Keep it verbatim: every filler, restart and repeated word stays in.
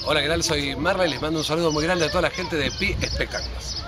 Hola, ¿qué tal? Soy Marla y les mando un saludo muy grande a toda la gente de Pi Espectáculos.